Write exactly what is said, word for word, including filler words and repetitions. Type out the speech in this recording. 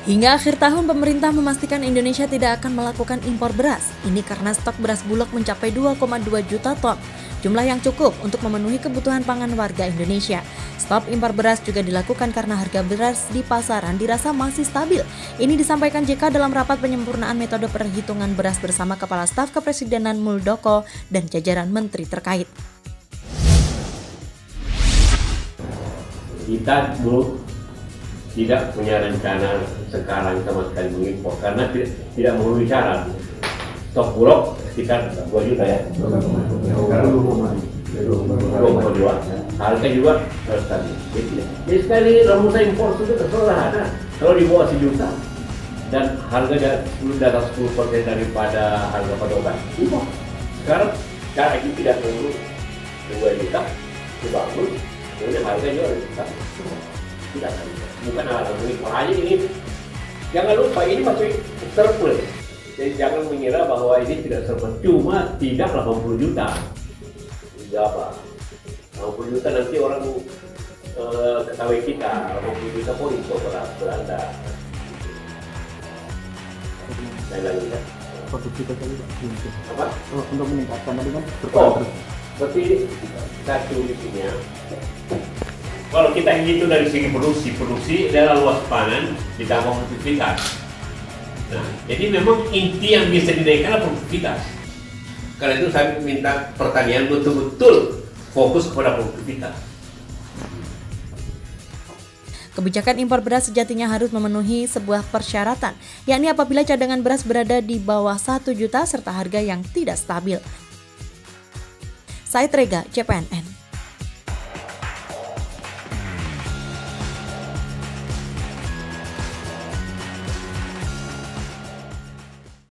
Hingga akhir tahun, pemerintah memastikan Indonesia tidak akan melakukan impor beras. Ini karena stok beras Bulog mencapai dua koma dua juta ton, jumlah yang cukup untuk memenuhi kebutuhan pangan warga Indonesia. Stop impor beras juga dilakukan karena harga beras di pasaran dirasa masih stabil. Ini disampaikan J K dalam rapat penyempurnaan metode perhitungan beras bersama Kepala Staf Kepresidenan Muldoko dan jajaran menteri terkait. Kita belum tidak punya rencana sekarang sama sekali mengimpor karena tidak, tidak memenuhi syarat. Stok Bulog sekitar dua juta ya. dua koma dua. Harga juga harus tadi. Jadi sekali rumusan impor sudah terserah ada. Kalau di bawah sejuta dan harga di atas sepuluh persen daripada harga padokan impor. Sekarang cara itu tidak perlu dua juta dibangun, kemudian harga juga juta. Tidak akan. Bukan alasan mengimpor aja ini. Jangan lupa ini masih surplus. Jadi jangan mengira bahwa ini tidak surplus. Cuma tidak delapan puluh juta. Tidak apa. delapan puluh juta nanti orang uh, ketahui kita. delapan puluh juta pun itu berada. Saya lagi ya. Produksi tadi apa? Oh, untuk meningkatkan tadi kan berkurang oh, terus. Seperti satu isinya. Kalau kita hitung dari segi produksi, produksi adalah luas panen ditambah produktivitas. Nah, jadi memang inti yang bisa dinaikkan adalah produktivitas. Karena itu saya minta pertanian betul-betul fokus kepada produktivitas. Kebijakan impor beras sejatinya harus memenuhi sebuah persyaratan, yakni apabila cadangan beras berada di bawah satu juta serta harga yang tidak stabil. Said Rega, C P N N.